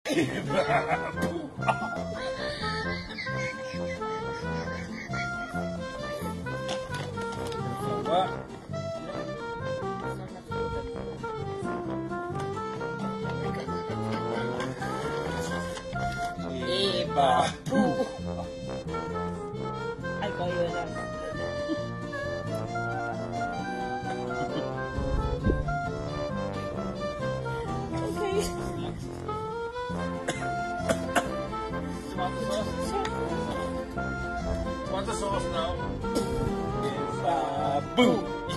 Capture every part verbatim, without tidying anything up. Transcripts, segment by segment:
Babu. Ay, kayo na. Okay. Tomato sauce. Tomato sauce now. Babu.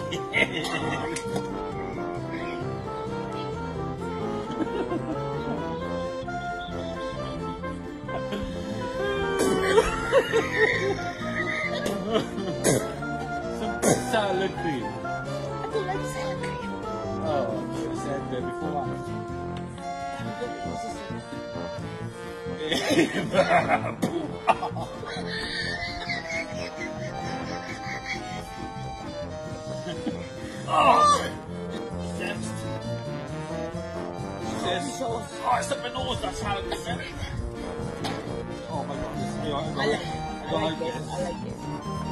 Some salad cream. I don't like salad cream. Oh, you said that before. Oh, Zest. She says, oh, it's up my nose, that salad cream. Oh my god, this is me. I like it. I like it. I like it.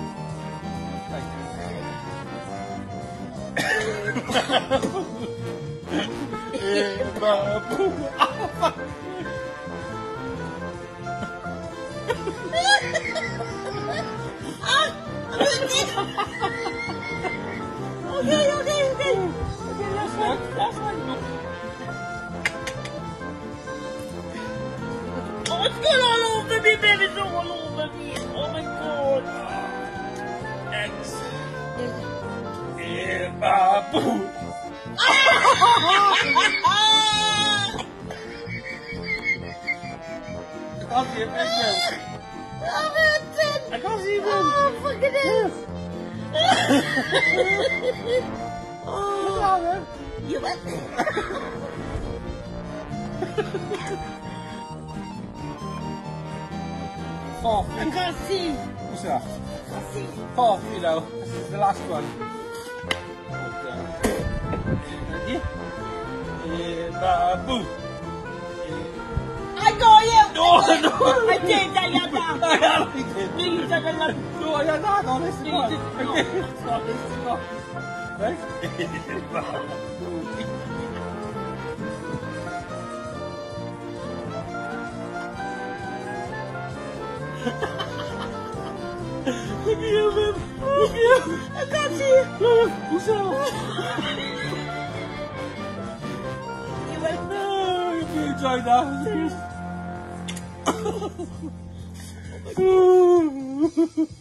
Babu. Okay, okay, okay. Okay, last one. Last one. Oh, it's good all over me, baby. It's all over me. Oh my god. X. Yeah, Babu. I can't see a picture. Oh, Milton. I can't see them. Oh, look at this. Oh, You went four. I can't see. What's that? I can't see. Four, you know. This is the last one. Okay. Yeah, Babu. I got you. No, no. I did that, yeah, that. I already did. No, you did that. No, I got that on this No, you one. didn't. No. It's not this one. Right? Look at you, man. Look at you. I can't see. Look, who's that? You went. No, if you enjoyed that. Oh my God.